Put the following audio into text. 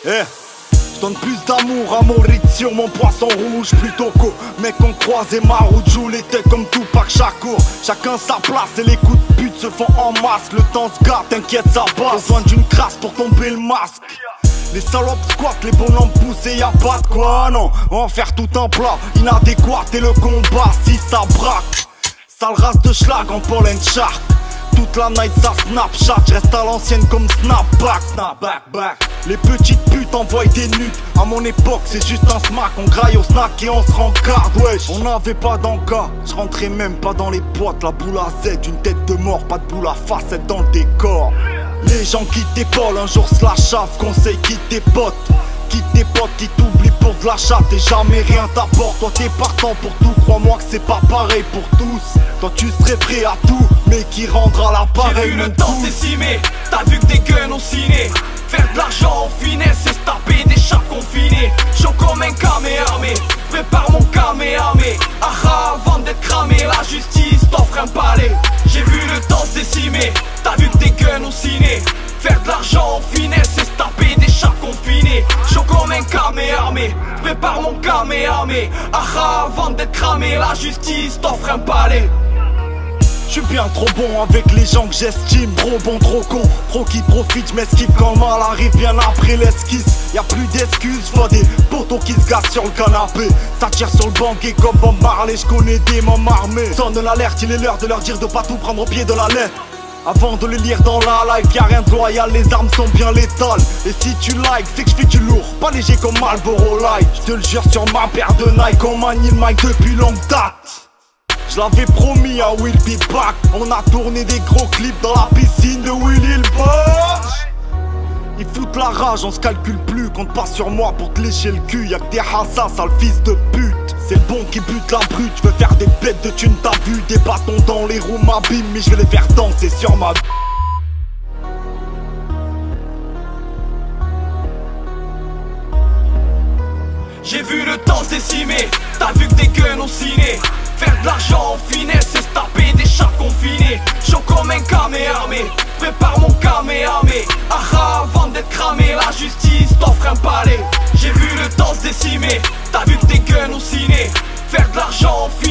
Je donne plus d'amour à Maurice sur mon poisson rouge plutôt qu'au mec on croisait Marout joue l'été comme Tupac Shakur. Chacun sa place et les coups de pute se font en masse. Le temps se gâte, t'inquiète ça passe. Besoin d'une crasse pour tomber le masque. Les salopes squattent, les bonhommes poussés, y'a pas de quoi, non. On va faire tout un plat inadéquat et le combat si ça braque. Sale race de schlag en pollen shark. Toute la night ça Snapchat, j'reste à l'ancienne comme snapback, back. Les petites putes envoient des nudes. À mon époque c'est juste un smack. On graille au snack et on se rencarde, wesh. On n'avait pas d'enca, j'rentrais même pas dans les boîtes. La boule à Z, une tête de mort, pas de boule à facette dans le décor. Les gens qui t'épaulent, un jour se la chave. Conseil, quitte tes potes. Quitte tes potes qui t'oublient pour de la chatte et jamais rien t'apporte. Toi t'es partant pour tout, crois-moi que c'est pas pareil pour tous. Toi tu serais prêt à tout, mais qui rendra l'appareil. J'ai vu le temps décimé, t'as vu que des guns ont ciné. Faire de l'argent en finesse, c'est se taper des chats confinés. Chaud comme un camé armé, prépare mon camé armé. Aha, avant d'être cramé, la justice t'offre un palais. J'ai vu le temps se décimer, t'as vu que des guns ont ciné. Faire de l'argent en finesse, c'est se taper des chats confinés. Chaud comme un camé armé, prépare mon camé armé. Aha, avant d'être cramé, la justice t'offre un palais. J'suis bien trop bon avec les gens que j'estime. Trop bon, trop con, trop qui profite. J'm'esquive quand le mal arrive bien après l'esquisse. Y'a plus d'excuses, vois des poteaux qui se gassent sur le canapé. Ça tire sur le banquet comme Bob Marley. J'connais des mômes armés. Sonne l'alerte, il est l'heure de leur dire de pas tout prendre au pied de la lettre. Avant de les lire dans la live, y'a rien de loyal, les armes sont bien létales. Et si tu likes, c'est que j'fais du lourd, pas léger comme Marlboro Light. J'te le jure sur ma paire de Nike, on manie le mic depuis longue date. Je l'avais promis à Will Be Back. On a tourné des gros clips dans la piscine de Willy le Bosch. Ils foutent la rage, on se calcule plus. Compte pas sur moi pour te lécher le cul. Y'a que des hassas, sale fils de pute. C'est le bon qui bute la brute. Je veux faire des bêtes de thunes, t'as vu. Des bâtons dans les roues m'abîment, mais je vais les faire danser sur ma. J'ai vu le temps se décimer, t'as vu que des guns ont ciné. Faire de l'argent en finesse, c'est se taper des chats confinés. Chaud comme un camé armé, prépare mon camé armé. Aha, avant d'être cramé, la justice t'offre un palais. J'ai vu le temps se décimer, t'as vu que des guns ont ciné. Faire de l'argent en finesse.